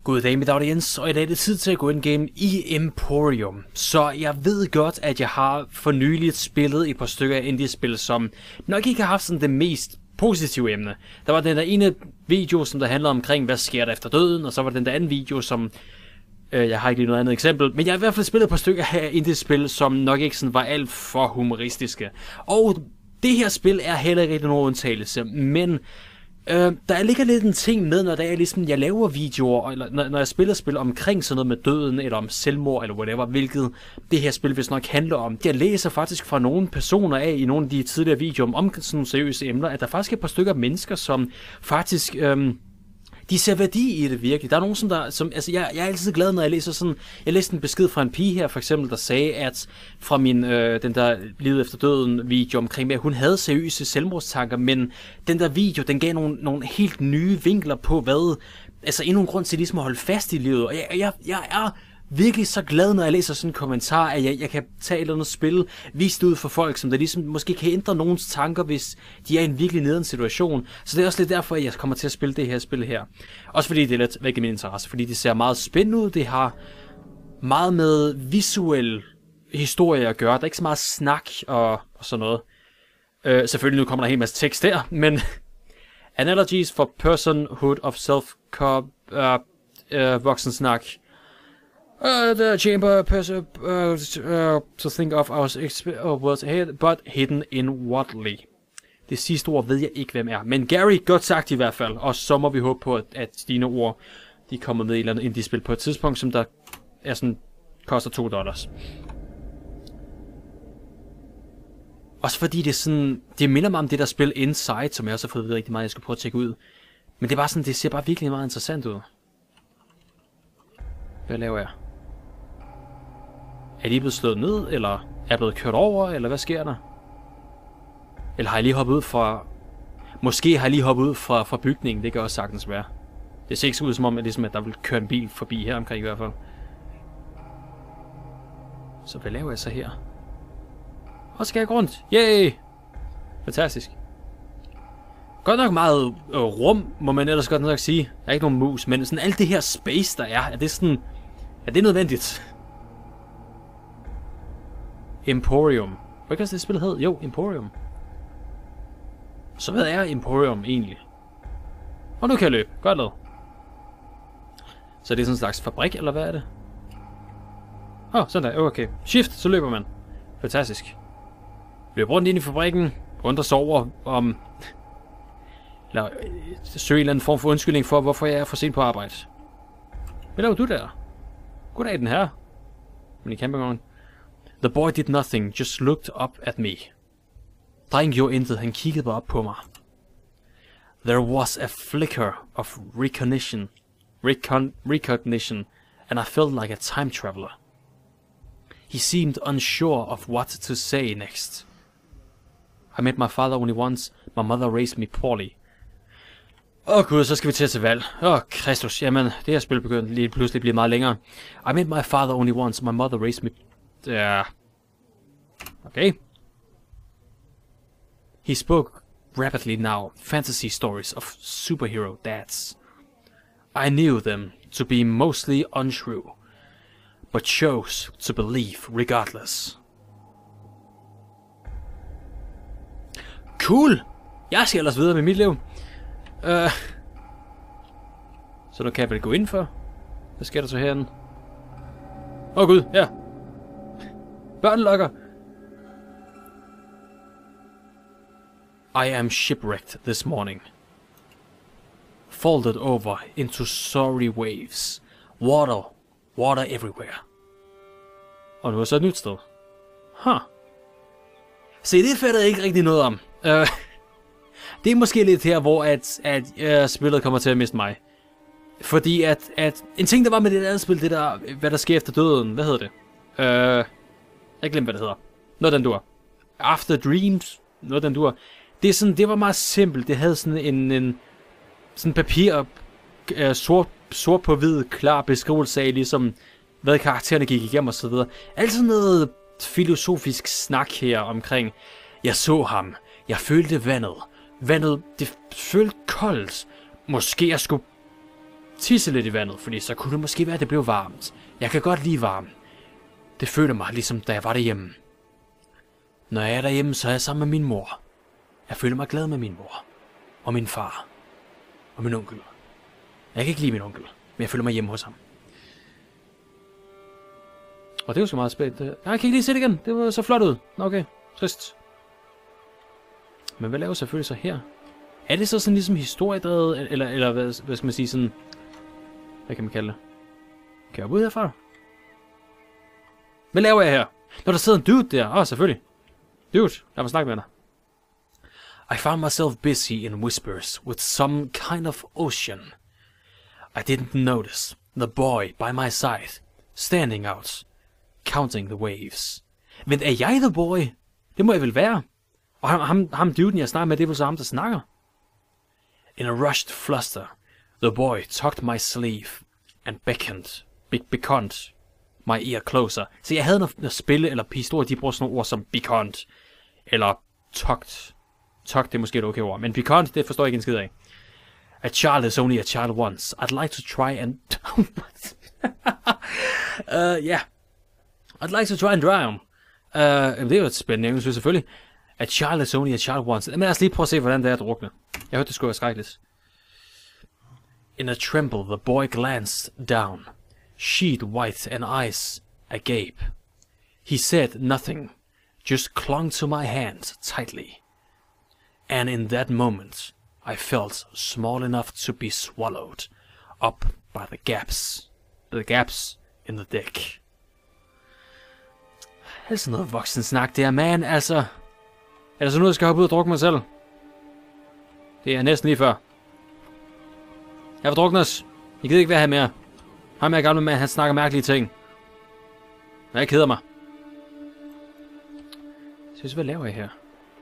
Goddag mit audiens, og i dag er det tid til at gå ind game i Emporium. Så jeg ved godt, at jeg har for nyligt spillet et par stykker af indie-spil, som nok ikke har haft sådan det mest positive emne. Der var den der ene video, som der handler omkring, hvad sker der efter døden, og så var den der anden video, som... jeg har ikke lige noget andet eksempel, men jeg har i hvert fald spillet et par stykker af indie-spil, som nok ikke sådan var alt for humoristiske. Og det her spil er heller ikke nogen undtagelse, men... der ligger lidt en ting med, når det er ligesom, jeg laver videoer, eller når jeg spiller spil omkring sådan noget med døden, eller om selvmord, eller whatever, hvilket det her spil vist nok handler om. Jeg læser faktisk fra nogle personer af i nogle af de tidligere videoer om sådan nogle seriøse emner, at der faktisk er et par stykker mennesker, som faktisk... de ser værdi i det virkelig. Der er nogen, altså jeg er altid glad, når jeg læser sådan... Jeg læste en besked fra en pige her, for eksempel, der sagde, at fra min, den der livet efter døden video omkring, at hun havde seriøse selvmordstanker, men den der video, den gav nogle helt nye vinkler på, hvad... Altså endnu en grund til ligesom at holde fast i livet. Og jeg er virkelig så glad, når jeg læser sådan en kommentar, at jeg kan tage et eller andet spil, vist ud for folk, som der ligesom måske kan ændre nogens tanker, hvis de er i en virkelig nederen situation. Så det er også lidt derfor, at jeg kommer til at spille det her spil her. Også fordi det er lidt væk i min interesse, fordi det ser meget spændende ud, det har meget med visuel historie at gøre, der er ikke så meget snak og sådan noget. Selvfølgelig nu kommer der en hel masse tekst der, men analogies for personhood of voksensnak. The chamber to think of was ahead, but hidden inwardly. Det sidste ord ved jeg ikke, hvem er. Men Gary, godt sagt i hvert fald. Og så må vi håbe på, at dine ord, de kommer med i et eller andet indie-spil på et tidspunkt, som der er sådan, koster $2. Også fordi det er sådan, det minder mig om det der spil Inside, som jeg også har fået rigtig meget, jeg skal prøve at tjekke ud. Men det er bare sådan, det ser bare virkelig meget interessant ud. Hvad laver jeg? Er de blevet slået ned, eller er jeg blevet kørt over, eller hvad sker der? Eller har jeg lige hoppet ud fra... Måske har jeg lige hoppet ud fra bygningen, det kan også sagtens være. Det ser ikke så ud som om, at der vil køre en bil forbi her omkring i hvert fald. Så hvad laver jeg så her? Og skal jeg gå rundt? Yay! Fantastisk. Godt nok meget rum, må man ellers godt nok sige. Der er ikke nogen mus, men sådan alt det her space, der er det sådan... Er det nødvendigt? Emporium. Hvad kan det spil hedde? Jo, Emporium. Så hvad er Emporium egentlig? Og nu kan jeg løbe. Godt lavet. Så det er sådan en slags fabrik, eller hvad er det? Sådan der. Okay. Shift, så løber man. Fantastisk. Løb rundt ind i fabrikken. Undrer sig over om... Eller søge en eller anden form for undskyldning for, hvorfor jeg er for sent på arbejde. Hvad laver du der? Goddag, den her. Men i campingvognen. The boy did nothing, just looked up at me. Drengen gjorde intet, han kiggede bare op på mig. There was a flicker of recognition, and I felt like a time traveler. He seemed unsure of what to say next. I met my father only once, my mother raised me poorly. Gud, så skal vi til valg. Kristus, jamen, det her spil begyndte lige pludselig at blive meget længere. I met my father only once, my mother raised me... Okay. He spoke rapidly now, fantasy stories of superhero dads. I knew them to be mostly untrue, but chose to believe regardless. Cool! Jeg skal ellers videre med mit liv. Så nu kan jeg vel gå ind for. Hvad sker der så herinde? Gud, ja. Børnelokker. I am shipwrecked this morning. Folded over into sorry waves. Water everywhere. Og nu er så et nyt sted. Se, det fatter jeg ikke rigtig noget om. Det er måske lidt her, hvor at spillet kommer til at miste mig. Fordi at en ting, der var med det andet spil, det der, hvad der sker efter døden, hvad hedder det? Jeg glemte, hvad det hedder. Noget den dur. After Dreams, noget den dur. Det er sådan, det var meget simpelt. Det havde sådan en sådan papir, sort på hvid, klar beskrivelse af, ligesom, hvad karaktererne gik igennem og så videre. Altså noget filosofisk snak her omkring, jeg så ham, jeg følte vandet, det følte koldt, måske jeg skulle tisse lidt i vandet, fordi så kunne det måske være, at det blev varmt. Jeg kan godt lide varme. Det føler mig ligesom, da jeg var derhjemme. Når jeg er derhjemme, så er jeg sammen med min mor. Jeg føler mig glad med min mor. Og min far. Og min onkel. Jeg kan ikke lide min onkel, men jeg føler mig hjemme hos ham. Og det var så meget spændende. Jeg kan ikke lige se det igen. Det var så flot ud. Okay, trist. Men hvad laver selvfølgelig så her? Er det så sådan ligesom historiedrevet, eller hvad skal man sige sådan... Hvad kan man kalde det? Kan jeg gå ud herfra? Hvad laver jeg her? Når der sidder en dude der. Selvfølgelig. Dude, lad mig snakke med dig. I found myself busy in whispers with some kind of ocean. I didn't notice the boy by my side, standing out, counting the waves. Men er jeg the boy? Det må jeg vel være. Og ham duden, jeg snakker med, det er vel så ham, der snakker. In a rushed fluster, the boy tugged my sleeve and beckoned my ear closer. Så jeg havde noget spille eller historie, de bruger sådan nogle ord som beckoned, eller tugged. Tugged, det er måske et okay ord, men beckoned, det forstår jeg ikke en skid af. A child is only a child once. I'd like to try and... yeah. I'd like to try and drown. Det er jo et spændende engelsk, selvfølgelig. A child is only a child once. Men lad os lige prøve at se, hvordan det er at drukne. Jeg hørte, det skulle være skrækkeligt. In a tremble, the boy glanced down, sheet white and eyes agape. He said nothing, just clung to my hand tightly. And in that moment, I felt small enough to be swallowed up by the gaps in the deck. Det er sådan noget voksen snak, det er, man, altså. Er det så nu, jeg skal hoppe ud og drukke mig selv? Det er næsten lige før. Jeg vil druknes. Jeg gider ikke være her mere. Ham er gamle mand, han snakker mærkelige ting. Men jeg keder mig. Så hvad laver jeg her?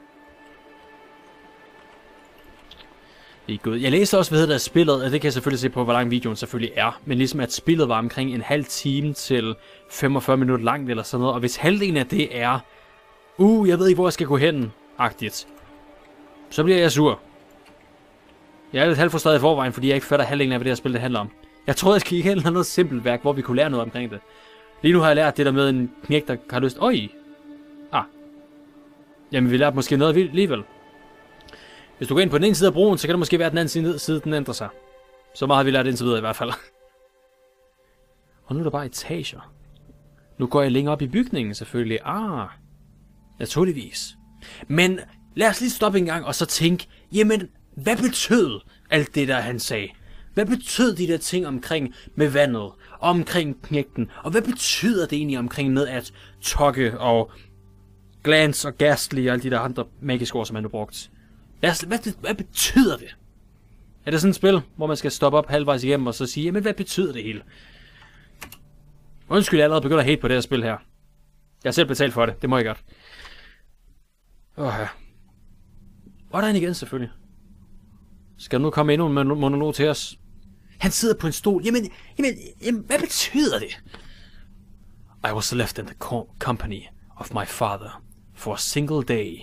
Det er godt. Jeg læste også, hvad der er spillet, og det kan jeg selvfølgelig se på, hvor lang videoen selvfølgelig er. Men ligesom at spillet var omkring en halv time til 45 minutter langt eller sådan noget. Og hvis halvdelen af det er, jeg ved ikke, hvor jeg skal gå hen, agtigt, så bliver jeg sur. Jeg er lidt halvt frustreret i forvejen, fordi jeg ikke fatter halvdelen af, hvad det her spil det handler om. Jeg troede, jeg skulle ikke have noget simpelt værk, hvor vi kunne lære noget omkring det. Lige nu har jeg lært det der med en knæk, der har lyst. Jamen, vi lærte måske noget alligevel. Hvis du går ind på den ene side af broen, så kan det måske være, at den anden side, den ændrer sig. Så meget har vi lært indtil videre i hvert fald. Og nu er der bare etager. Nu går jeg længere op i bygningen selvfølgelig. Naturligvis. Men lad os lige stoppe en gang og så tænke, jamen, hvad betød alt det der, han sagde? Hvad betød de der ting omkring med vandet, og omkring knægten? Og hvad betyder det egentlig omkring med at togge og glance og ghastly og alle de der andre magiske ord, som han har brugt? Hvad betyder det? Er det sådan et spil, hvor man skal stoppe op halvvejs igennem og så sige, jamen hvad betyder det hele? Undskyld, jeg allerede begynder at hate på det her spil her. Jeg har selv betalt for det, det må jeg godt. Ja. Hvor er der en igen selvfølgelig? Skal der nu komme endnu en monolog til os? Han sidder på en stol. Jamen, hvad betyder det? I was left in the company of my father for a single day.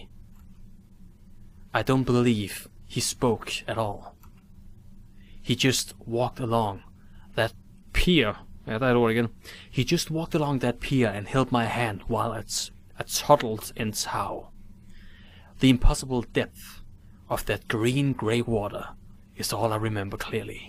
I don't believe he spoke at all. He just walked along that pier. Ja, der er et ord igen. He just walked along that pier and held my hand while I toddled in tow. The impossible depth of that grey water is all I remember clearly.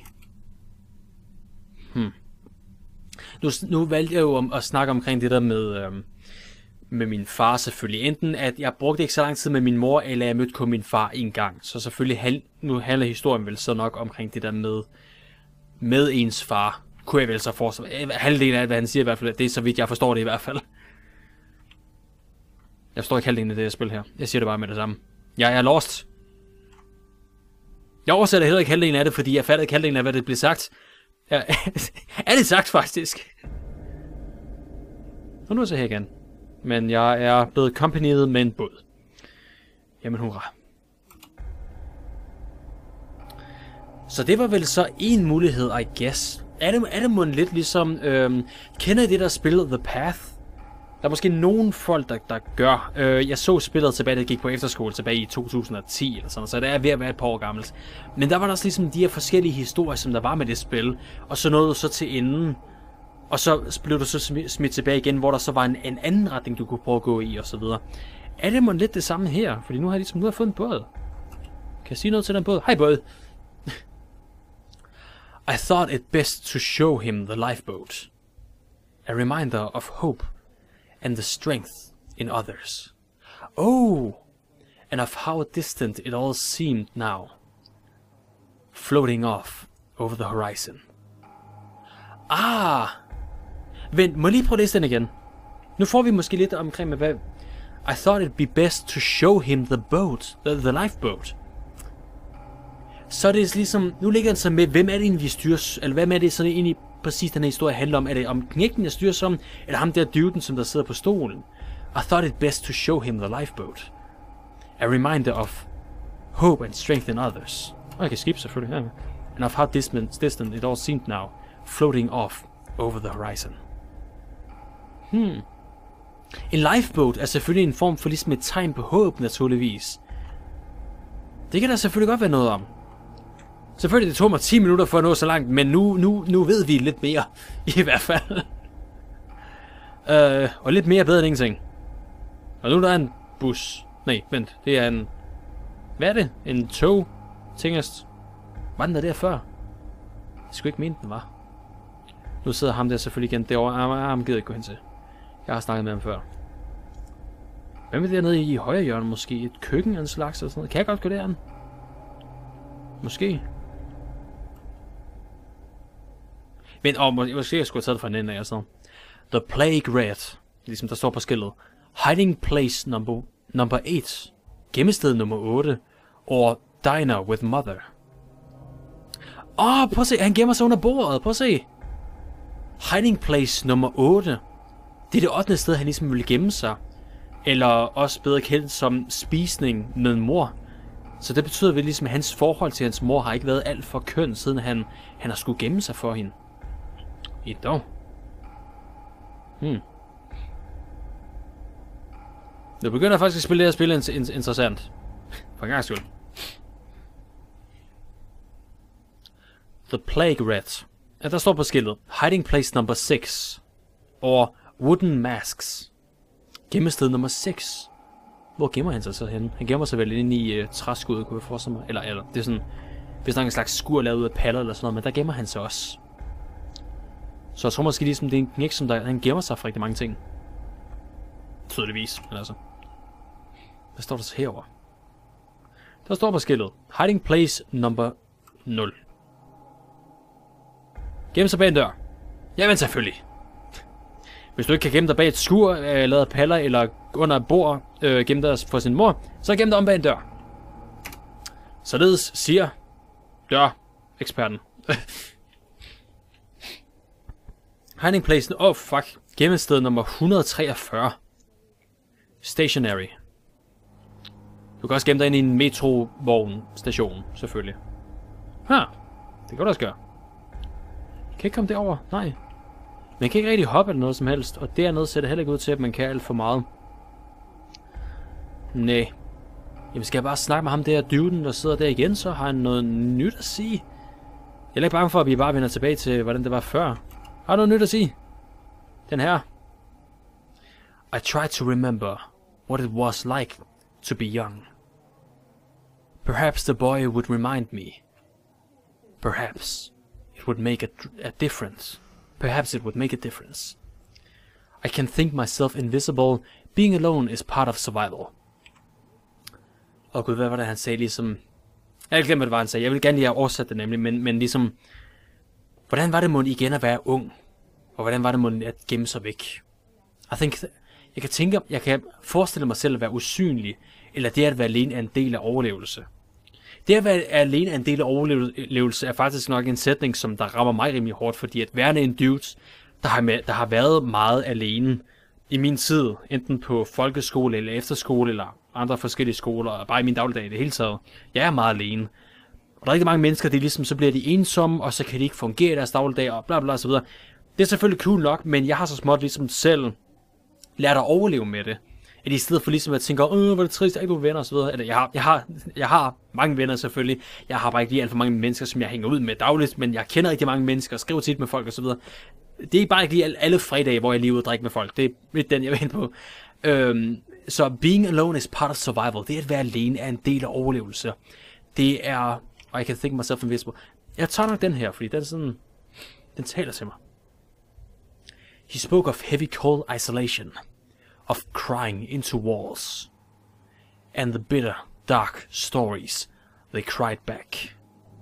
Nu valgte jeg jo at snakke omkring det der med min far selvfølgelig. Enten at jeg brugte ikke så lang tid med min mor, eller jeg mødte kun min far en gang. Så selvfølgelig nu handler historien vel så nok omkring det der med ens far. Kunne jeg vel så forstå. Halvdelen af hvad han siger i hvert fald, det er så vidt jeg forstår det i hvert fald. Jeg forstår ikke halvdelen af det her spil her. Jeg siger det bare med det samme. Jeg er lost. Jeg oversætter heller ikke halvdelen af det, fordi jeg fattede ikke halvdelen af, hvad det blev sagt. Ja, er det sagt faktisk? Og nu er jeg så her igen. Men jeg er blevet accompanied med en båd. Jamen hurra. Så det var vel så en mulighed, I guess. Er det måske lidt ligesom... kender I det der spil The Path? Der er måske nogen folk, der gør. Jeg så spillet tilbage, der gik på efterskole tilbage i 2010 eller sådan, så det er ved at være et par år gammelt. Men der var der også ligesom de her forskellige historier, som der var med det spil, og så nåede du så til enden, og så blev du så smidt tilbage igen, hvor der så var en anden retning, du kunne prøve at gå i, og så videre. Er det lidt det samme her? Fordi nu har jeg ligesom fået en båd. Kan jeg sige noget til den båd? Hej båd! I thought it best to show him the lifeboat. A reminder of hope and the strength in others. Oh! And of how distant it all seemed now. Floating off over the horizon. Ah! Vent, må jeg lige prøve at læse den igen? Nu får vi måske lidt omkring med hvad... I thought it'd be best to show him the boat, the lifeboat. Så er det ligesom, nu ligger den så med, hvem er det egentlig, vi styrer, eller hvem er det sådan egentlig præcis den her historie handler om? Er det om knægten, jeg styrer som, eller ham der duden, som der sidder på stolen? I thought it best to show him the lifeboat. A reminder of hope and strength in others. Og jeg kan skip selvfølgelig, ja. And of how distant it all seemed now, floating off over the horizon. En lifeboat er selvfølgelig en form for ligesom et tegn på håb, naturligvis. Det kan der selvfølgelig godt være noget om. Selvfølgelig, det tog mig 10 minutter for at nå så langt, men nu ved vi lidt mere, i hvert fald. Og lidt mere bedre end ingenting. Og nu der er en bus. Nej, vent, det er en... Hvad er det? En tog? Tingest. Var den der før? Jeg skulle ikke mene, den var. Nu sidder ham der selvfølgelig igen derovre. Ham gider ikke gå hen til. Jeg har snakket med ham før. Hvem er det dernede i højre hjørne måske? Et køkken af en slags eller sådan noget? Kan jeg godt gå derind? Måske. Men måske jeg skulle have taget det fra en ende af sådan. The Plague Red. Ligesom der står på skiltet. Hiding place number 8. Gemmested nummer 8. Og Diner with Mother. Prøv at se. Han gemmer sig under bordet. Prøv at se. Hiding place nummer 8. Det er det 8. sted, han ligesom vil gemme sig. Eller også bedre kendt som spisning med mor. Så det betyder vel ligesom, at hans forhold til hans mor har ikke været alt for køn, siden han har skulle gemme sig for hende. I dog. Nu begynder jeg faktisk at spille det her spil interessant. For en gang skyld. The Plague Rat. Ja, der står på skiltet. Hiding place number 6. Og Wooden Masks. Gemmested nummer 6. Hvor gemmer han sig så henne? Han gemmer sig vel inde i træskuddet, kunne jeg forestille mig. Eller det er sådan... Hvis der er en slags skur lavet ud af paller eller sådan noget, men der gemmer han sig også. Så jeg tror måske ligesom, det er en knæk, som han gemmer sig for rigtig mange ting. Tydeligvis, men altså. Hvad står der så herovre? Der står på skiltet. Hiding place number 0. Gemme sig bag en dør. Jamen selvfølgelig. Hvis du ikke kan gemme dig bag et skur, lavet af paller, eller under et bord, gemme dig for sin mor, så gem dig om bag en dør. Således siger dør-eksperten. Hiding place, gemmested nummer 143. Stationary. Du kan også gemme dig ind i en metrovogn-station, selvfølgelig. Det kan du også gøre. Kan ikke komme derover? Nej. Man kan ikke rigtig hoppe eller noget som helst, og dernede ser det heller ikke ud til, at man kan alt for meget. Næh. Jamen skal jeg bare snakke med ham der duden, der sidder der igen, så har han noget nyt at sige. Jeg er ikke bange for, at vi bare vender tilbage til, hvordan det var før. Har du noget nyt at sige? Den her. I try to remember what it was like to be young. Perhaps the boy would remind me. Perhaps it would make a difference. Perhaps it would make a difference. I can think myself invisible. Being alone is part of survival. Gud, hvad var det, han sagde ligesom... Jeg glemmer, hvad det var, han sagde. Jeg vil gerne lige have oversat det nemlig, men ligesom... Hvordan var det mon igen at være ung? Og hvordan var det mon at gemme sig væk? Jeg kan forestille mig selv at være usynlig, eller det at være alene er en del af overlevelse. Det at være alene er en del af overlevelse er faktisk nok en sætning, som der rammer mig rimelig hårdt, fordi at værende en dude, der har været meget alene i min tid, enten på folkeskole eller efterskole eller andre forskellige skoler, og bare i min dagligdag i det hele taget. Jeg er meget alene. Og der er rigtig mange mennesker, så bliver de ensomme, og så kan de ikke fungere i deres dagligdag, og bla bla og så videre. Det er selvfølgelig cool nok, men jeg har så småt ligesom selv lært at overleve med det. At i stedet for ligesom at tænke, hvor er det trist, jeg har ikke nogen venner og så videre. Eller jeg har mange venner selvfølgelig. Jeg har bare ikke lige alt for mange mennesker, som jeg hænger ud med dagligt, men jeg kender rigtig mange mennesker og skriver tit med folk og så videre. Det er bare ikke lige alle fredage, hvor jeg lige er ude og drikke med folk. Det er lidt den, jeg vil hen på. Så being alone is part of survival. Det at være alene er en del af overlevelse. Det er... I can think myself invisible. Jeg tager nok den her, fordi den er sådan... Den taler til mig. He spoke of heavy cold isolation. Of crying into walls. And the bitter, dark stories they cried back.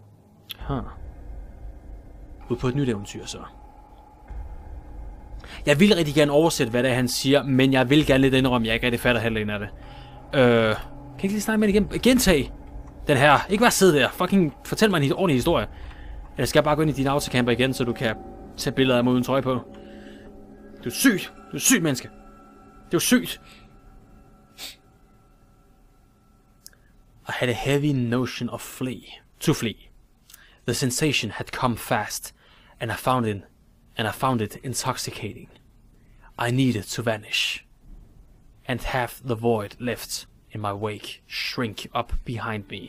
Ud på et nyt eventyr så. Jeg vil rigtig gerne oversætte, hvad det er, han siger, men jeg vil gerne lidt indrømme, at jeg ikke rigtig fatter halvdelen af det. Kan jeg ikke lige snakke med det igen? Gentag den her. Ikke bare sidde der. Fucking fortæl mig en ordentlig historie. Eller skal jeg bare gå ind i din autocamper igen, så du kan tage billeder af mig uden trøje på? Du er sygt. Du er sygt, menneske. Det er jo sygt. I had a heavy notion of to flee. The sensation had come fast, and I found it intoxicating. I needed to vanish, and have the void left in my wake shrink up behind me.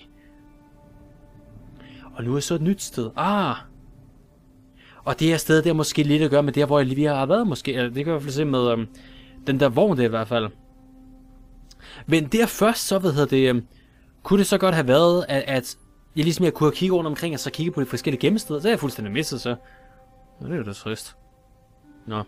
Og nu er så et nyt sted. Og det her sted, det er måske lidt at gøre med der, hvor jeg lige har været, måske. Eller det kan jeg i hvert fald se med den der vogn, det i hvert fald. Men der først, så kunne det så godt have været, at jeg ligesom jeg kunne have kigget rundt omkring, og så kigge på de forskellige gemmesteder. Så er jeg fuldstændig mistet, så. Det er jo da trist. Nå.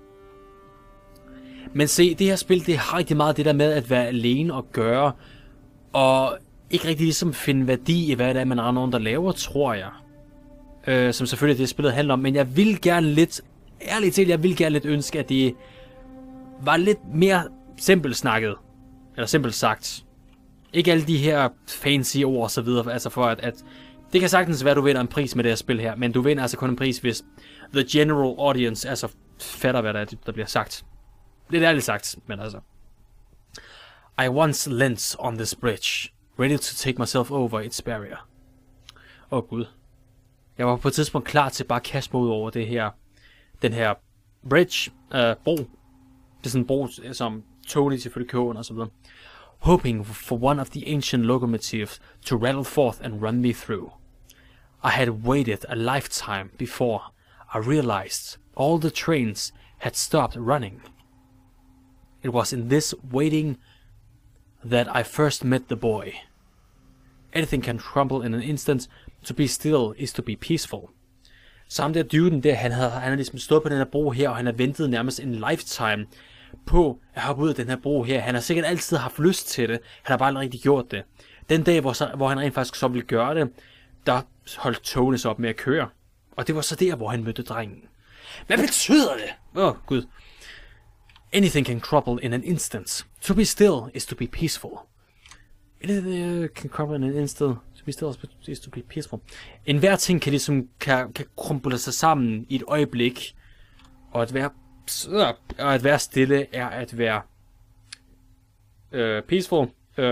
Men se, det her spil, det har rigtig meget det der med at være alene og gøre, og ikke rigtig ligesom finde værdi i, hvad det er, man har nogen, der laver, tror jeg. Som selvfølgelig det spillet handler om, men jeg vil gerne lidt, ærligt talt, jeg vil gerne lidt ønske, at det var lidt mere simpelt snakket, eller simpelt sagt. Ikke alle de her fancy ord og så videre, altså for at det kan sagtens være, at du vinder en pris med det her spil her, men du vinder altså kun en pris, hvis the general audience altså fatter, hvad der bliver sagt. Det er ærligt sagt, men altså. I once leant on this bridge, ready to take myself over its barrier. Gud. Jeg var på et tidspunkt klar til bare at kaste mig ud over den her bridge, bro. Det er sådan en bro, som Tony selvfølgelig kører under og så videre. Hoping for one of the ancient locomotives to rattle forth and run me through. I had waited a lifetime before I realized all the trains had stopped running. It was in this waiting that I first met the boy. Anything can crumble in an instant. To be still is to be peaceful. Så ham der duden der, han har ligesom stået på den her bro her, og han har ventet nærmest en lifetime på at hoppe ud af den her bro her. Han har sikkert altid haft lyst til det. Han har bare aldrig rigtig gjort det. Den dag, hvor han rent faktisk så ville gøre det, der holdt togene så op med at køre. Og det var så der, hvor han mødte drengen. Hvad betyder det? Gud. Anything can crumble in an instant. To be still is to be peaceful. Anything can crumble in an instant. To be still is to be peaceful. En hver ting kan ligesom kan krumple sig sammen i et øjeblik. Og at være stille er at være peaceful.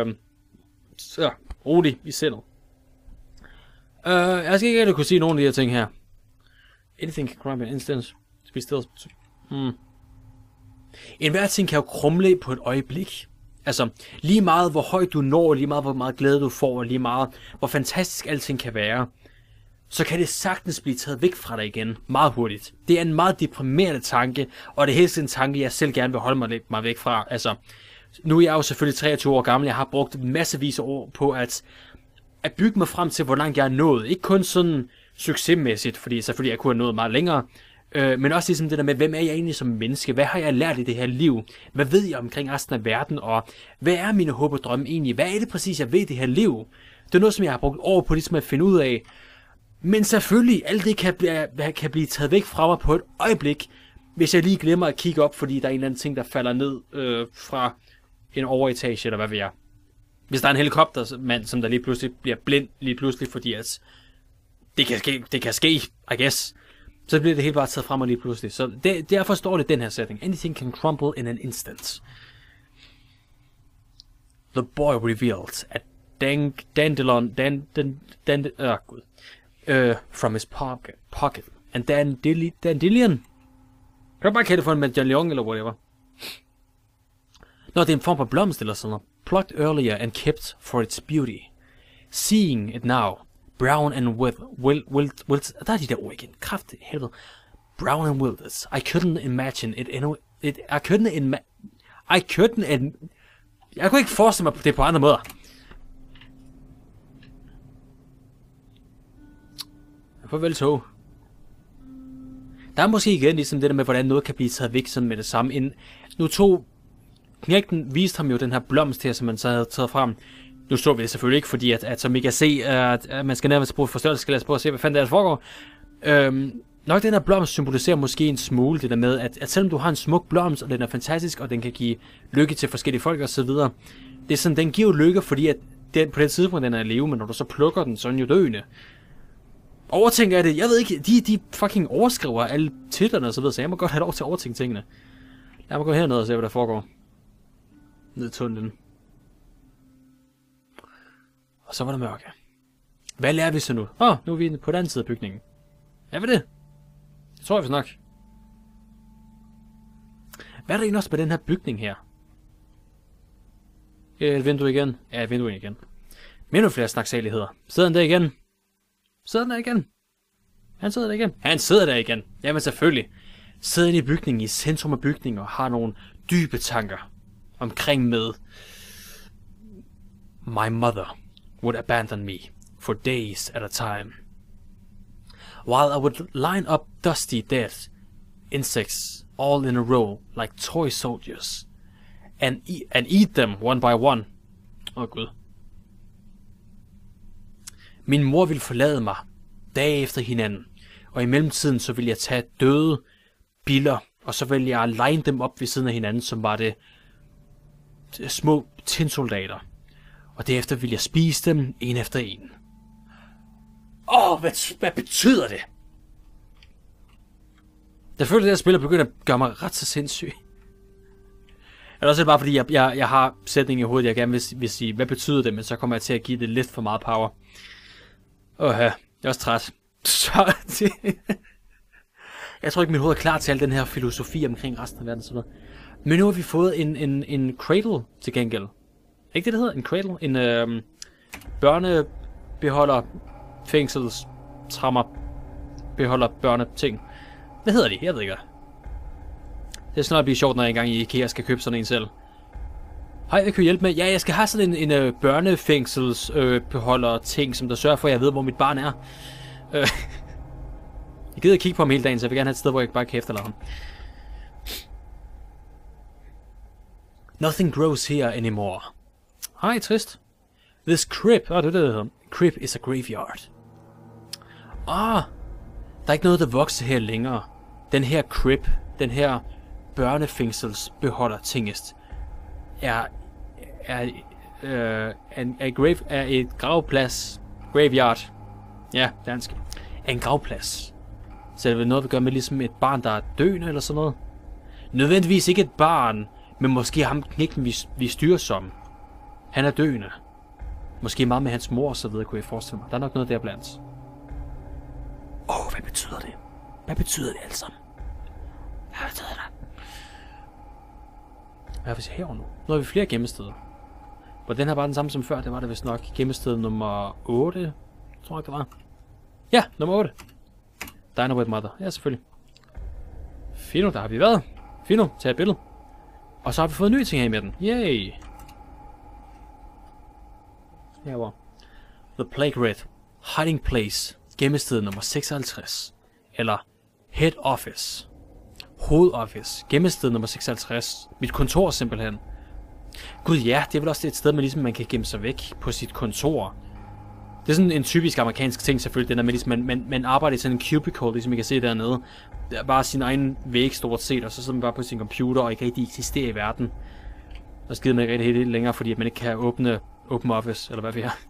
Rolig i sindet. Jeg skal ikke rigtig kunne sige nogen af de her ting her. Anything can crumble in an instant. To be still. En hver ting kan jo krumle på et øjeblik. Altså, lige meget hvor højt du når, lige meget hvor meget glæde du får, og lige meget hvor fantastisk alting kan være, så kan det sagtens blive taget væk fra dig igen meget hurtigt. Det er en meget deprimerende tanke, og det er helst en tanke, jeg selv gerne vil holde mig væk fra. Altså, nu er jeg jo selvfølgelig 23 år gammel, jeg har brugt massevis af år på at bygge mig frem til, hvor langt jeg er nået. Ikke kun sådan succesmæssigt, fordi selvfølgelig jeg kunne have nået meget længere, men også ligesom det der med, hvem er jeg egentlig som menneske? Hvad har jeg lært i det her liv? Hvad ved jeg omkring resten af verden? Og hvad er mine håb og drømme egentlig? Hvad er det præcis, jeg ved i det her liv? Det er noget, som jeg har brugt år på ligesom at finde ud af. Men selvfølgelig, alt det kan blive taget væk fra mig på et øjeblik, hvis jeg lige glemmer at kigge op, fordi der er en eller anden ting, der falder ned fra en overetage, eller hvad ved jeg. Hvis der er en helikoptermand, som der lige pludselig bliver blind, lige pludselig, fordi at det kan ske, I guess. Så bliver det helt bare taget frem og lige pludselig. Så derfor står det den her setting. Anything can crumble in an instant. The boy revealed a dandelion from his pocket. And dandelion. Kan du bare kalde det for en medaljon eller whatever? Nå, det er en form for blomst eller sådan noget. Plucked earlier and kept for its beauty. Seeing it now. Brown and wilt. Der er de der ord igen. Kraft, helvede. Brown and wilted. I couldn't imagine it anyway. Jeg kunne ikke forestille mig det på andre måder. Farvel tog. Der er måske igen ligesom det der med, hvordan noget kan blive taget væk sådan med det samme. Nu tog knægten, viste ham jo den her blomst her, som man så havde taget frem. Nu står vi det selvfølgelig ikke, fordi at som I kan se, at man skal nærmest bruge forstørrelsesglas på at se, hvad fanden der foregår. Nok den her blomst symboliserer måske en smule det der med, at selvom du har en smuk blomst, og den er fantastisk, og den kan give lykke til forskellige folk og så videre. Det er sådan, den giver lykke, fordi at den, på det tidspunkt den er i live, men når du så plukker den, så er den jo døende. Overtænker jeg det? Jeg ved ikke, de fucking overskriver alle titlerne og så videre, så jeg må godt have lov til at overtænke tingene. Lad mig gå herned og se, hvad der foregår. Ned i tunnelen. Og så var der mørke. Hvad lærer vi så nu? Nu er vi på den anden side af bygningen. Er vi det? Det tror jeg vist nok. Hvad er der egentlig også med den her bygning her? Et vindue igen. Ja, et vindue igen. Endnu flere snaksaligheder. Sidder han der igen? Sidder han der igen? Han sidder der igen. Han sidder der igen. Jamen selvfølgelig. Sidder inde i bygningen, i centrum af bygningen, og har nogle dybe tanker omkring med My mother would abandon me for days at a time, while I would line up dusty dead insects all in a row like toy soldiers and eat them one by one. Gud. Min mor ville forlade mig dage efter hinanden, og i mellemtiden så ville jeg tage døde biller, og så ville jeg line dem op ved siden af hinanden, som var det små tinsoldater. Og derefter ville jeg spise dem en efter en. Hvad betyder det? Jeg føler, at det her spil begynder at gøre mig ret så sindssyg. Eller også bare fordi, jeg har sætningen i hovedet, jeg gerne vil sige, hvad betyder det, men så kommer jeg til at give det lidt for meget power. Jeg er også træt. Så jeg tror ikke, mit hoved er klar til al den her filosofi omkring resten af verden. Sådan noget. Men nu har vi fået en cradle til gengæld. Ikke det, der hedder? En cradle? En børnebeholder, fængsels, trammer, beholder børneting. Hvad hedder de? Jeg ved ikke. Det er snart at blive sjovt, når jeg engang i IKEA skal købe sådan en selv. Hej, jeg kan hjælpe med. Ja, jeg skal have sådan en børnefængsels beholder ting, som der sørger for, at jeg ved, hvor mit barn er. Jeg gider kigge på ham hele dagen, så jeg vil gerne have et sted, hvor jeg bare kan efterlade ham. Nothing grows here anymore. Hej, trist. This crib, det er det, der hedder. Crib is a graveyard. Der er ikke noget, der vokser her længere. Den her crib, den her børnefængselsbeholder tingest, er et gravplads. Graveyard. Ja, dansk. Er en gravplads. Så det er noget, vi gør med ligesom et barn, der er døende eller sådan noget. Nødvendigvis ikke et barn, men måske ham knægten, vi styrer som. Han er døende. Måske meget med hans mor og så videre, kunne jeg forestille mig. Der er nok noget der blandt. Hvad betyder det? Hvad betyder det alt sammen? Hvad betyder det? Hvad er vi herovre nu? Nu har vi flere gemmesteder. Var den her bare den samme som før? Det var det vist nok. Gemmested nummer 8. Tror jeg det var. Ja, nummer 8. Dynamite Mother. Ja, selvfølgelig. Fino, der har vi været. Fino, tag et billede. Og så har vi fået nye ting her med den. Yay! Herovre. The Plague Red. Hiding Place. Gemmested nummer 56. Eller Head Office. Hovedoffice. Gemmested nummer 56. Mit kontor simpelthen. Gud ja, det er vel også et sted, man kan gemme sig væk på sit kontor. Det er sådan en typisk amerikansk ting selvfølgelig, den der med ligesom, man arbejder i sådan en cubicle, ligesom I kan se dernede. Det er bare sin egen væg stort set, og så sidder man bare på sin computer og ikke rigtig eksisterer i verden. Og så gider man ikke rigtig helt længere, fordi man ikke kan åbne Open Office, eller hvad vi har.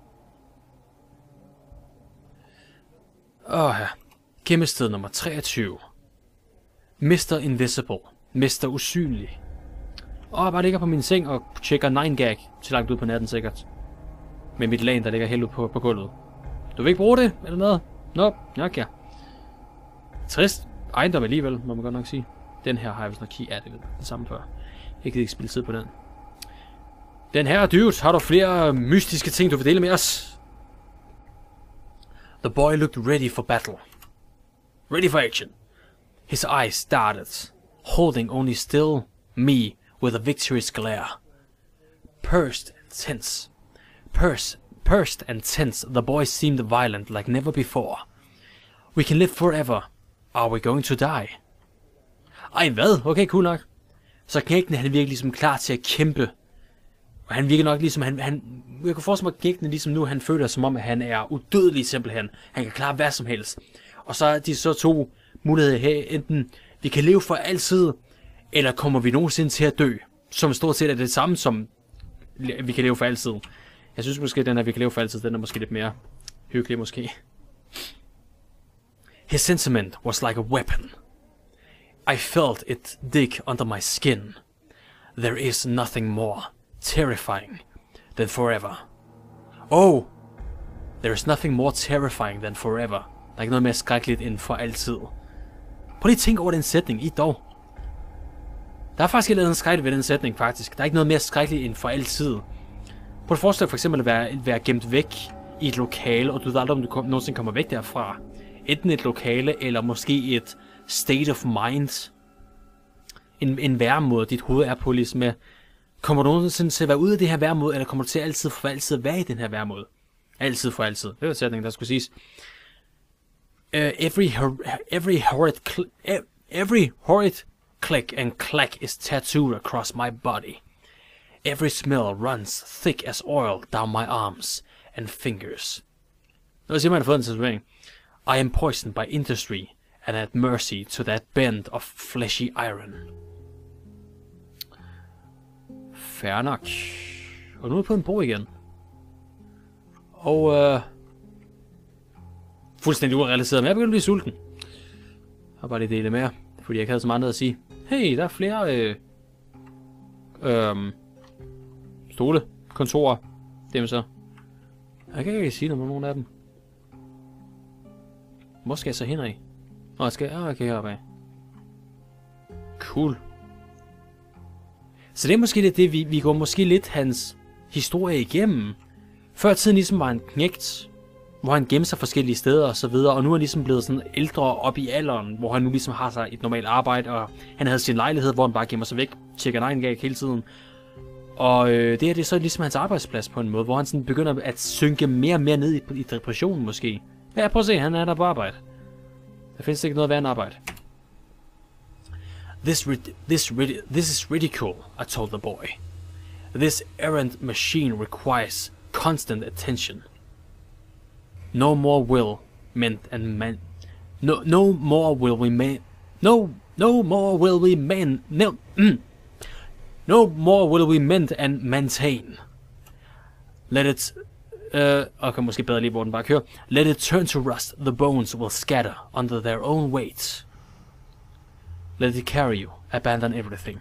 Ja. Gemmested nummer 23. Mr. Invisible. Mr. Usynlig. Bare ligger på min seng og tjekker 9gag til langt ud på natten sikkert. Med mit LAN, der ligger helt ud på gulvet. Du vil ikke bruge det, eller noget? Ja. Trist ejendom alligevel, må man godt nok sige. Den her har jeg vist nok det samme før. Jeg kan ikke spille tid på den. Den her dude, har du flere mystiske ting, du vil dele med os? The boy looked ready for battle. Ready for action. His eyes started, holding only still me with a victorious glare. Pursed and tense, the boy seemed violent like never before. We can live forever. Are we going to die? Ej, hvad? Okay, cool nok. Så knægten, han virker ligesom klar til at kæmpe. Og han virker nok ligesom, jeg kan forestille mig, at knægten ligesom nu, han føler som om, at han er udødelig simpelthen. Han kan klare hvad som helst. Og så er de så to muligheder her. Enten vi kan leve for altid, eller kommer vi nogensinde til at dø. Som stort set er det samme som, vi kan leve for altid. Jeg synes måske, at den her, vi kan leve for altid, den er måske lidt mere hyggelig måske. His sentiment was like a weapon. I felt it dig under my skin. There is nothing more terrifying than forever. Oh! There is nothing more terrifying than forever. Der er ikke noget mere skrækkeligt end for altid. Prøv lige at tænke over den sætning, I dog. Der er faktisk ikke noget skrækkeligt ved den sætning, faktisk. Der er ikke noget mere skrækkeligt end for altid. Prøv at forestille dig for eksempel at være gemt væk i et lokale, og du ved aldrig, om du nogensinde kommer væk derfra. Enten et lokale, eller måske et state of mind. En væremåde, dit hoved er på ligesom med. Kommer du nogensinde til at være ude af det her væremåde, eller kommer du til altid for altid at være i den her væremåde? Altid for altid. Det var sætningen, der skulle siges. Every horrid click and clack is tattooed across my body. Every smell runs thick as oil down my arms and fingers. Hvad siger man, har fået en tatovering? I am poisoned by industry and at mercy to that bend of fleshy iron. Fair nok. Og nu er jeg på en bro igen. Og fuldstændig urealiseret, men jeg begynder at blive sulten. Jeg har bare lige dele mere, fordi jeg ikke havde så meget andet at sige. Hey, der er flere stole, kontorer, dem så. Jeg kan ikke sige noget om nogen af dem. Hvor skal jeg så hen af? Nå, jeg skal okay, heroppe af. Cool. Så det er måske lidt det, vi går måske lidt hans historie igennem. Før tiden ligesom var en knægt, hvor han gemte sig forskellige steder og så videre, og nu er han ligesom blevet sådan ældre op i alderen, hvor han nu ligesom har sig et normalt arbejde, og han havde sin lejlighed, hvor han bare gemmer sig væk, tjekker Nightingale hele tiden. Og det her, det er så ligesom hans arbejdsplads på en måde, hvor han sådan begynder at synke mere og mere ned i depressionen måske. Ja, prøv at se, han er der på arbejde. Der findes ikke noget værd end arbejde. This is ridicule, I told the boy. This errant machine requires constant attention. No more will mend and man. No more will we man. No more will we man. No more will we mend and maintain. Let it. Okay, måske bedre lige, hvor den bare kører. Let it turn to rust. The bones will scatter under their own weight. Let it carry you. Abandon everything.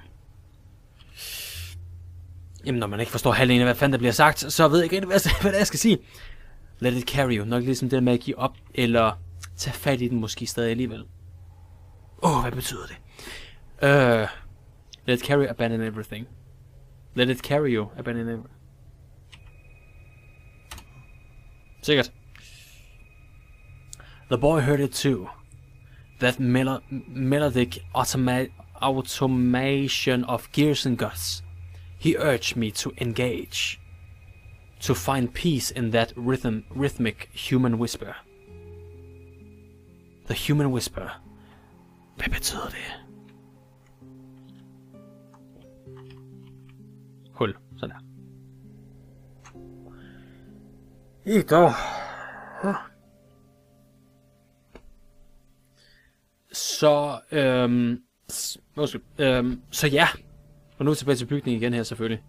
Jamen, når man ikke forstår halvdelen af, hvad fanden der bliver sagt, så ved jeg ikke rigtig, hvad jeg skal sige. Let it carry you. Nok ligesom det med at give op, eller tage fat i den måske stadig alligevel. Hvad betyder det? Let it carry you, abandon everything. Let it carry you, abandon everything. Sikkert. The boy heard it too. That melodic automation of gears and guts. He urged me to engage, to find peace in that rhythmic human whisper. The human whisper. Hvad betyder det? Hul, sådan der. Så ja. Og nu tilbage til bygningen igen her selvfølgelig.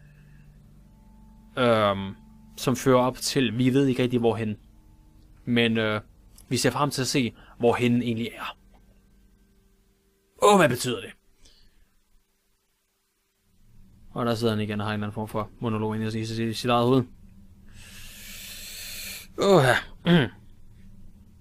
Som fører op til, vi ved ikke rigtig hvorhen. Men vi ser frem til at se, hvorhen egentlig er. Hvad betyder det? Og der sidder han igen og har en eller anden form for monolog ind i sit eget hoved.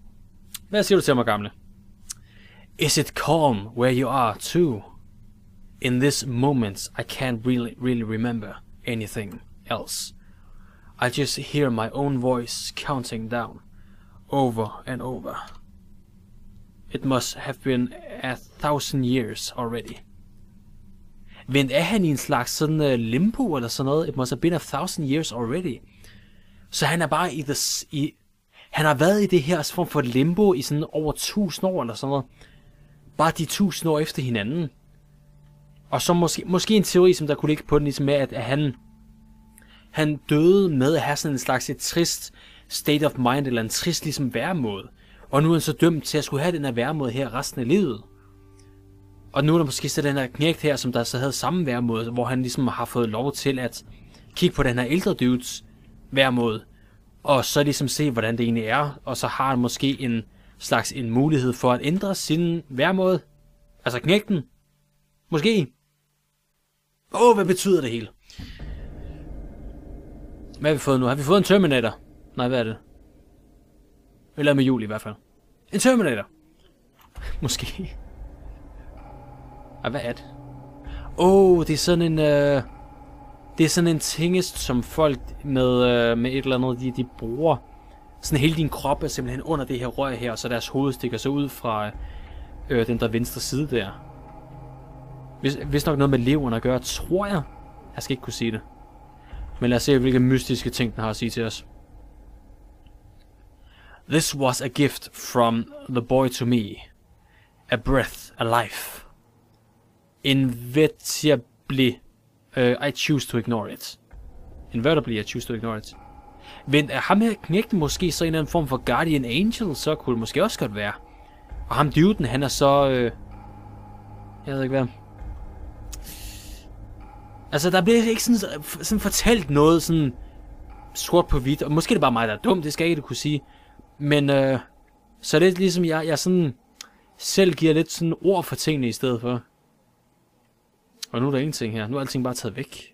Hvad siger du til mig, gamle? Is it calm where you are too? In this moment, I can't really remember anything else. I just hear my own voice counting down, over and over. It must have been 1,000 years already. Vent, er han i en slags sådan limbo eller sådan noget? It must have been 1,000 years already. Så han er bare han har været i det her form for limbo i sådan over 1.000 år eller sådan noget. Bare de 1.000 år efter hinanden. Og så måske en teori, som der kunne ligge på den, ligesom med, at han døde med at have sådan en slags et trist state of mind, eller en trist ligesom væremåde. Og nu er han så dømt til at skulle have den her væremåde her resten af livet. Og nu er der måske så den her knægt her, som der så havde samme væremåde, hvor han ligesom har fået lov til at kigge på den her ældre dudes væremåde. Og så ligesom se, hvordan det egentlig er. Og så har han måske en mulighed for at ændre sin væremåde. Altså knægten. Måske. Hvad betyder det hele? Hvad har vi fået nu? Har vi fået en Terminator? Nej, hvad er det? Eller med jul i hvert fald. En Terminator. Måske. Hvad er det? Det er sådan en... det er sådan en tingest, som folk med et eller andet, de bruger. Sådan hele din krop er simpelthen under det her rør her, og så deres hoved stikker så ud fra den der venstre side der. Hvis nok noget med leveren at gøre, tror jeg. Jeg skal ikke kunne sige det. Men lad os se, hvilke mystiske ting den har at sige til os. This was a gift from the boy to me. A breath, a life. Invitably, I choose to ignore it. Invertibly, I choose to ignore it. Men er ham her knægten måske så en eller anden form for guardian angel, så kunne det måske også godt være. Og ham duden, han er så... jeg ved ikke hvad. Altså, der bliver ikke sådan fortalt noget sådan sort på hvidt. Og måske er det bare mig, der er dum, det skal jeg ikke kunne sige. Men så er det ligesom, jeg sådan selv giver lidt sådan ord for tingene i stedet for. Og nu er der ingenting her. Nu er alting bare taget væk.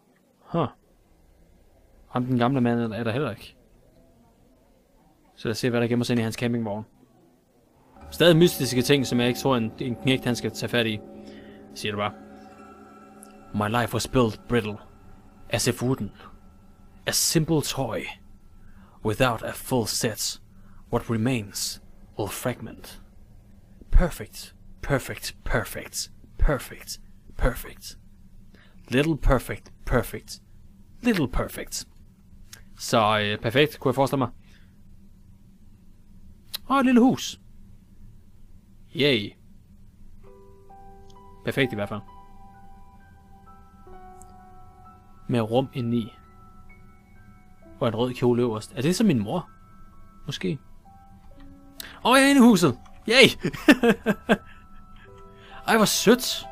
Ham den gamle mand er der heller ikke. Så lad os se, hvad der gemmer sig ind i hans campingvogn. Stadig mystiske ting, som jeg ikke tror, en knægt han skal tage fat i. Siger det bare. My life was built brittle, as if wooden. A simple toy. Without a full set, what remains will fragment. Perfect, perfect, perfect, perfect, perfect. Little perfect, perfect, little perfect. Så perfekt, kunne jeg forestille mig. Og et lille hus. Yay. Perfekt i hvert fald. Med rum indeni. Og en rød kjole øverst. Er det så min mor? Måske. Jeg er inde i huset. Yay! Ej, hvor sødt.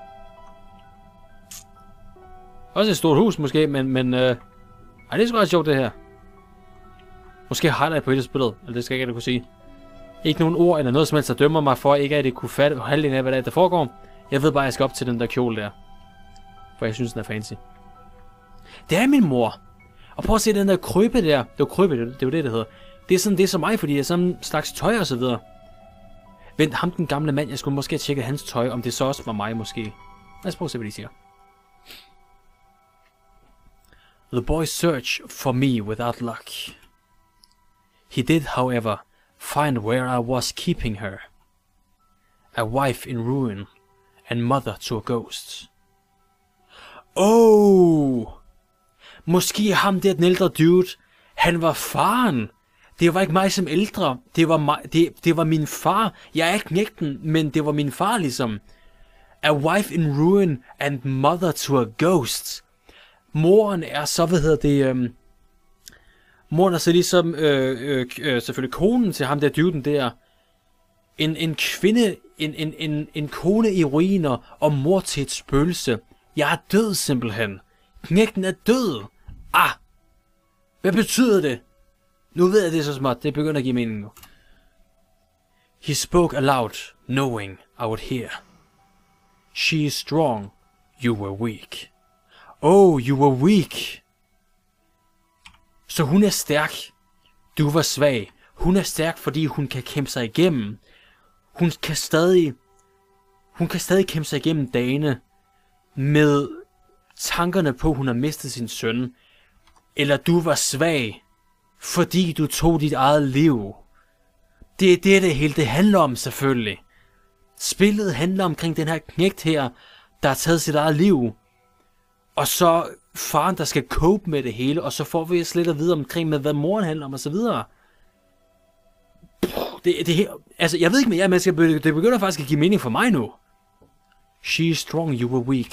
Også et stort hus måske, men det er sgu ret sjovt det her. Måske highlight på hele spillet, eller det skal jeg ikke kunne sige. Ikke nogen ord eller noget som helst, der dømmer mig for, ikke at det kunne fatte halvdelen af, hvad der foregår. Jeg ved bare, at jeg skal op til den der kjole der. For jeg synes, den er fancy. Det er min mor. Og prøv at se den der krybbe der. Det var krybbe, det er jo det hedder. Det er som mig, fordi det er sådan en slags tøj og så videre. Vent, ham den gamle mand, jeg skulle måske have tjekket hans tøj, om det så også var mig måske. Lad os prøve at se, hvad de siger. The boy searched for me without luck. He did, however, find where I was keeping her. A wife in ruin, and mother to a ghost. Måske ham der den ældre dude, han var faren. Det var ikke mig som ældre, det var min far. Jeg er ikke knægten, men det var min far ligesom. A wife in ruin, and mother to a ghost. Moren er så, moren er så ligesom, selvfølgelig konen til ham der duden der. En kvinde, en kone i ruiner, og mor til et spøgelse. Jeg er død simpelthen. Knægten er død. Hvad betyder det? Nu ved jeg det så småt, det begynder at give mening nu. He spoke aloud, knowing I would hear. She is strong, you were weak. You were weak. Så hun er stærk. Du var svag. Hun er stærk, fordi hun kan kæmpe sig igennem. Hun kan stadig kæmpe sig igennem dagene. med tankerne på, at hun har mistet sin søn, eller du var svag, fordi du tog dit eget liv. Det er det hele det handler om, selvfølgelig. Spillet handler omkring den her knægt her, der har taget sit eget liv, og så faren, der skal cope med det hele, og så får vi lidt at vide omkring, med hvad moren handler om, og så videre. Altså, jeg ved ikke mere, men det begynder faktisk at give mening for mig nu. She is strong, you were weak.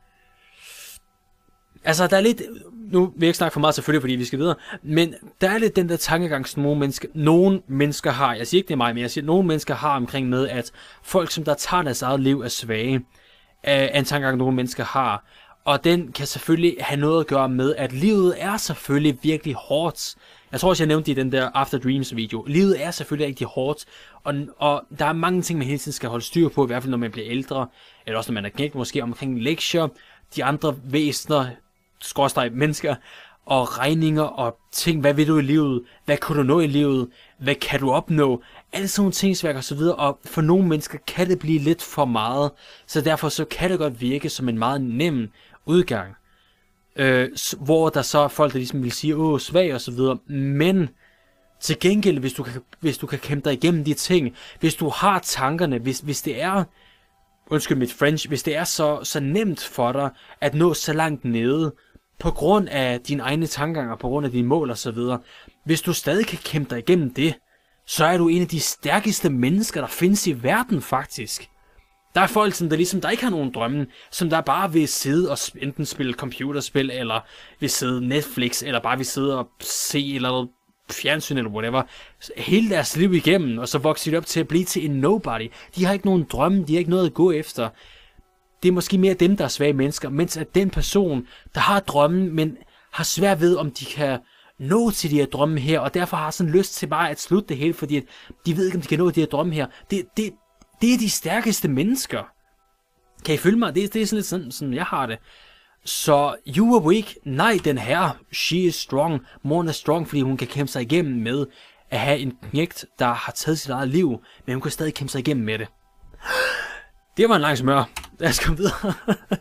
Altså, der er lidt... Nu vil jeg ikke snakke for meget selvfølgelig, fordi vi skal videre. Men der er lidt den der tankegang, som nogle mennesker har. Jeg siger ikke, det er mig, men jeg siger, at nogle mennesker har omkring med, at folk, som der tager deres eget liv, er svage. Er en tankegang, nogle mennesker har. Og den kan selvfølgelig have noget at gøre med, at livet er selvfølgelig virkelig hårdt. Jeg tror også, jeg nævnte det i den der After Dreams video. Livet er selvfølgelig rigtig hårdt. Og der er mange ting, man hele tiden skal holde styr på, i hvert fald når man bliver ældre. Eller også når man er knægt, måske omkring lektier. De andre væsener, mennesker, og regninger og ting. Hvad vil du i livet? Hvad kan du nå i livet? Hvad kan du opnå? Alle sådan nogle tingsværk og så videre. Og for nogle mennesker kan det blive lidt for meget. Så derfor så kan det godt virke som en meget nem udgang. Hvor der så er folk, der ligesom vil sige, svag og så videre. Men til gengæld, hvis du kan kæmpe dig igennem de ting, hvis du har tankerne, hvis det er, undskyld mit French, hvis det er så nemt for dig at nå så langt nede, på grund af dine egne tankeganger, på grund af dine mål og så videre, hvis du stadig kan kæmpe dig igennem det, så er du en af de stærkeste mennesker, der findes i verden faktisk. Der er folk, der ikke har nogen drømme, som der bare vil sidde og enten spille computerspil, eller vil sidde Netflix, eller bare vil sidde og se eller noget fjernsyn eller whatever, hele deres liv igennem, og så vokser de op til at blive til en nobody. De har ikke nogen drømme, de har ikke noget at gå efter. Det er måske mere dem, der er svage mennesker, mens at den person, der har drømmen, men har svært ved, om de kan nå til de her drømme her, og derfor har sådan lyst til bare at slutte det hele, fordi de ved ikke, om de kan nå de her drømme her. Det er de stærkeste mennesker. Kan I følge mig? Det er sådan lidt sådan jeg har det. Så you are weak. Nej, den her, she is strong. Moren er strong, fordi hun kan kæmpe sig igennem med at have en knægt, der har taget sit eget liv, men hun kan stadig kæmpe sig igennem med det. Det var en lang smør. Lad os komme videre.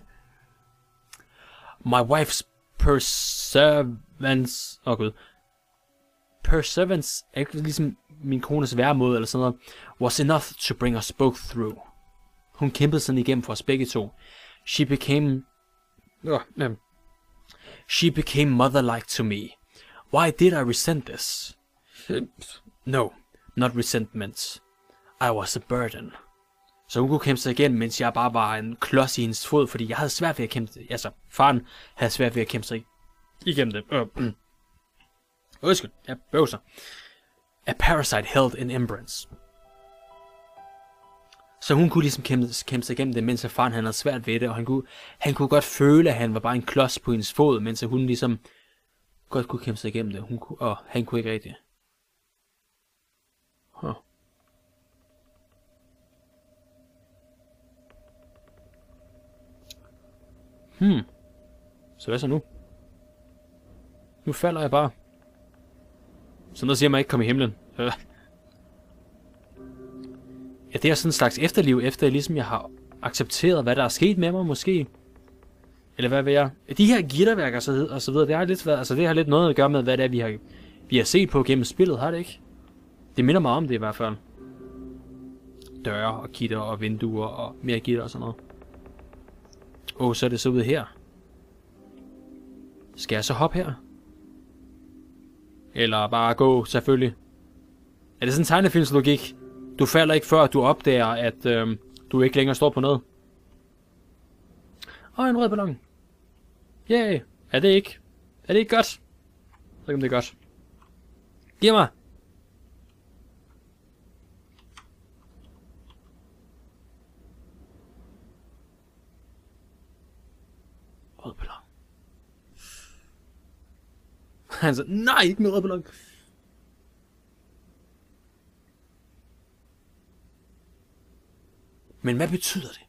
My wife's perseverance... Perseverance er ikke ligesom min kones væremåde eller sådan noget. Was enough to bring us both through. Hun kæmpede sådan igennem for os begge to. She became mother-like to me. Why did I resent this? No, not resentment. I was a burden. Så hun kunne kæmpe sig igen, mens jeg bare var en klods i hendes fod, fordi jeg havde svært ved at kæmpe sig. Altså, faren havde svært ved at kæmpe sig igennem det. Undskyld, jeg bøvser. A parasite held in embrace. Så hun kunne ligesom kæmpe sig igennem det, mens faren han havde svært ved det, og han kunne godt føle, at han var bare en klods på hendes fod, mens hun ligesom godt kunne kæmpe sig igennem det. Han kunne ikke rigtig. Så hvad så nu? Nu falder jeg bare. Så noget siger mig ikke komme i himlen. Ja, det er sådan en slags efterliv, efter ligesom jeg har accepteret, hvad der er sket med mig måske. Eller hvad ved jeg? De her gitterværker og så videre, det har lidt noget at gøre med, hvad det er, vi har set på gennem spillet, har det ikke? Det minder mig om det i hvert fald. Døre og gitter og vinduer og mere gitter og sådan noget. Så er det så ude her. Skal jeg så hoppe her? Eller bare gå, selvfølgelig. Er det sådan en tegnefilmslogik? Du falder ikke før du opdager, at du ikke længere står på noget. En rød ballon. Yay. Er det ikke godt? Jeg ved ikke, om det er godt. Giv mig. Rød ballon. Han sagde, nej, ikke med rød ballon. Men hvad betyder det?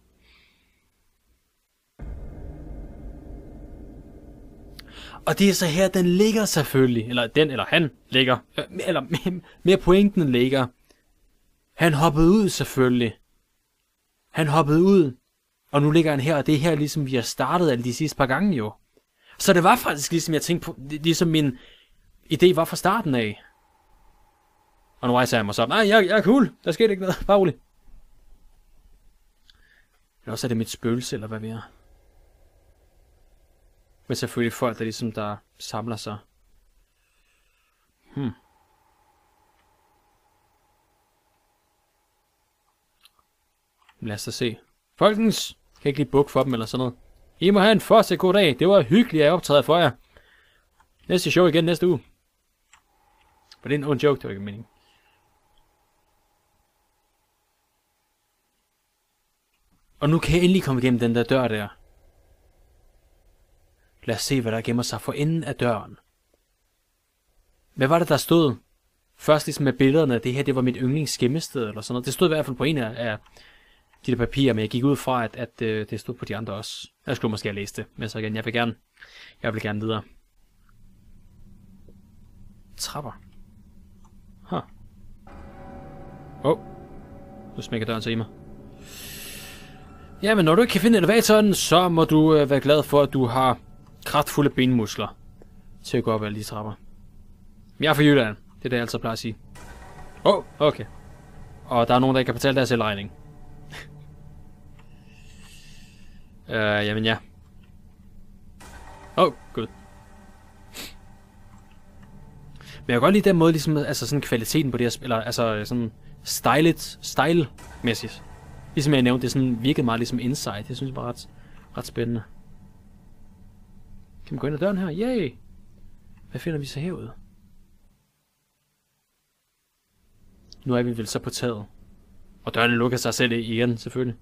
Og det er så her, den ligger selvfølgelig. Eller han ligger. Eller mere pointen ligger. Han hoppede ud selvfølgelig. Han hoppede ud Og nu ligger han her, og det er her, ligesom vi har startet alle de sidste par gange jo. Så det var faktisk ligesom jeg tænkte på, ligesom min idé var fra starten af. Og nu rejser jeg mig så. Nej, jeg er cool. Der sker ikke noget. Bare roligt. Eller også er det mit spøgelse, eller hvad vi er. Men selvfølgelig folk, der ligesom der samler sig. Lad os da se. Folkens, kan ikke lige bukke for dem eller sådan noget. I må have en første god dag. Det var hyggeligt, at jeg optræder for jer. Næste show igen næste uge. For det er en ond joke, det var ikke meningen. Og nu kan jeg endelig komme igennem den der dør der. Lad os se, hvad der gemmer sig for enden af døren. Hvad var det, der stod? Først ligesom med billederne, det her, det var mit yndlingsgemmested, eller sådan noget. Det stod i hvert fald på en af de der papirer, men jeg gik ud fra, at det stod på de andre også. Jeg skulle måske have læst det, men så igen, jeg vil gerne videre. Trapper. Nu smækker døren til i mig. Ja, men når du ikke kan finde elevatoren, så må du være glad for, at du har kraftfulde benmuskler til at gå op ad alle de trapper. Men jeg er fra Jylland. Det er det, jeg altid plejer at sige. Okay. Og der er nogen, der ikke kan betale deres elregning. Jamen ja. Gud. Men jeg kan godt lide den måde, ligesom, altså sådan kvaliteten på det her spil, eller altså sådan style-mæssigt. Ligesom jeg nævnte, det sådan virkede meget ligesom Inside. Det synes jeg var ret spændende. Kan man gå ind ad døren her? Yay! Hvad finder vi så herude? Nu er vi vel så på taget. Og døren lukker sig selv igen, selvfølgelig.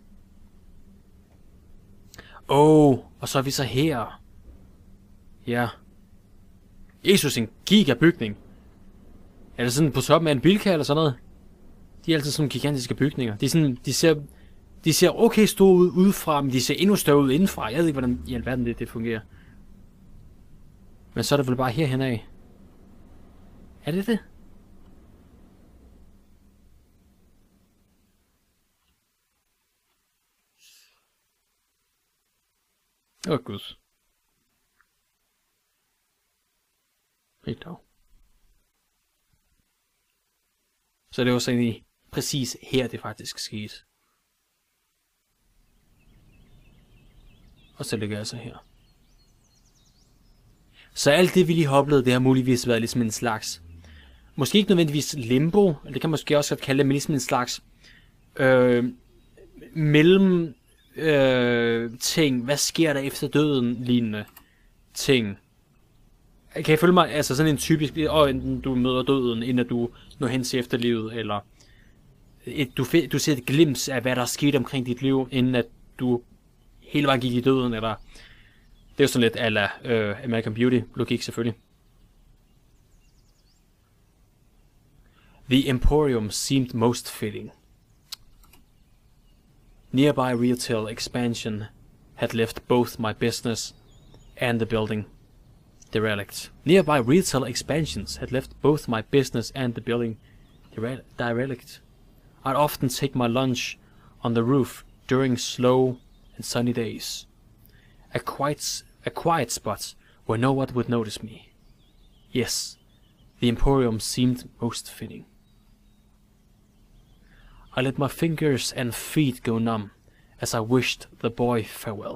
Og så er vi så her. Ja. Jesus, en gigabygning. Er det sådan på toppen af en bilka eller sådan noget? De er altid sådan gigantiske bygninger. De ser okay store ud udefra, men de ser endnu større ud indenfra. Jeg ved ikke, hvordan i alverden det fungerer. Men så er det vel bare herhen af. Er det det? Gud. Helt dog. Så det var så egentlig præcis her, det faktisk skete. Og så ligger jeg så her. Så alt det, vi lige har oplevet, det har muligvis været ligesom en slags, måske ikke nødvendigvis limbo, eller det kan man måske også godt kalde det, men ligesom en slags mellem ting, hvad sker der efter døden, lignende ting. Kan I følge mig, altså sådan en typisk, enten du møder døden, inden du når hen til efterlivet, eller du ser et glimt af, hvad der er sket omkring dit liv, inden at du hele vejen gik i døden, eller det er jo sådan lidt a la American Beauty logik selvfølgelig. The Emporium seemed most fitting. Nearby retail expansion had left both my business and the building derelict. Nearby retail expansions had left both my business and the building derelict. I'd often take my lunch on the roof during slow and sunny days. A quiet spot where no one would notice me. Yes, the Emporium seemed most fitting. I let my fingers and feet go numb as I wished the boy farewell.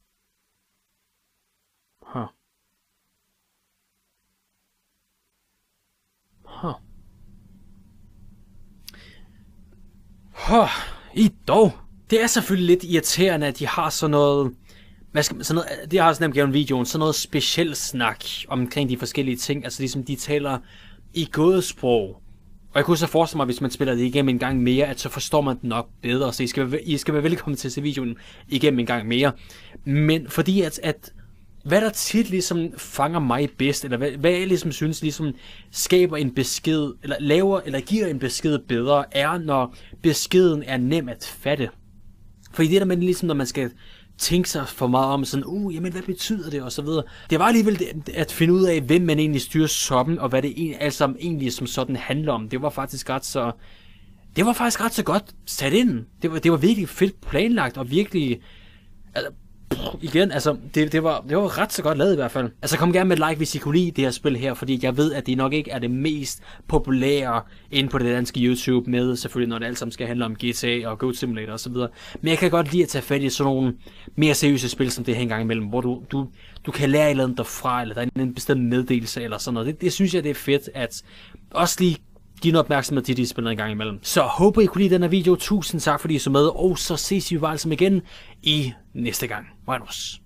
Det er selvfølgelig lidt irriterende, at de har sådan noget, de har sådan gennem videoen, sådan noget specielt snak omkring de forskellige ting, altså ligesom de taler i gådesprog. Og jeg kunne så forestille mig, hvis man spiller det igennem en gang mere, at så forstår man den nok bedre, så I skal være velkommen til at se videoen igennem en gang mere. Men fordi at hvad der tit ligesom fanger mig bedst, eller hvad jeg ligesom synes ligesom skaber en besked, eller laver, eller giver en besked bedre, er når beskeden er nem at fatte. Fordi det der med ligesom, når man skal tænke sig for meget om sådan, jamen hvad betyder det, og så videre. Det var alligevel det, at finde ud af, hvem man egentlig styrer shoppen, og hvad det egentlig som sådan handler om. Det var faktisk ret så det var faktisk ret så godt sat ind. Det var virkelig fedt planlagt, og virkelig... Altså, igen, altså, det var ret så godt lavet i hvert fald. Altså, kom gerne med et like, hvis I kunne lide det her spil her, fordi jeg ved, at det nok ikke er det mest populære inde på det danske YouTube med, selvfølgelig når det alt sammen skal handle om GTA og Goat Simulator osv. Men jeg kan godt lide at tage fat i sådan nogle mere seriøse spil, som det her engang imellem, hvor du kan lære et eller andet derfra, eller der er en bestemt meddelelse eller sådan noget. Det synes jeg, det er fedt, at også lige give noget opmærksomhed til de spillere en gang imellem. Så håber I kunne lide den her video. Tusind tak fordi I så med, og så ses vi bare igen i næste gang. Minus.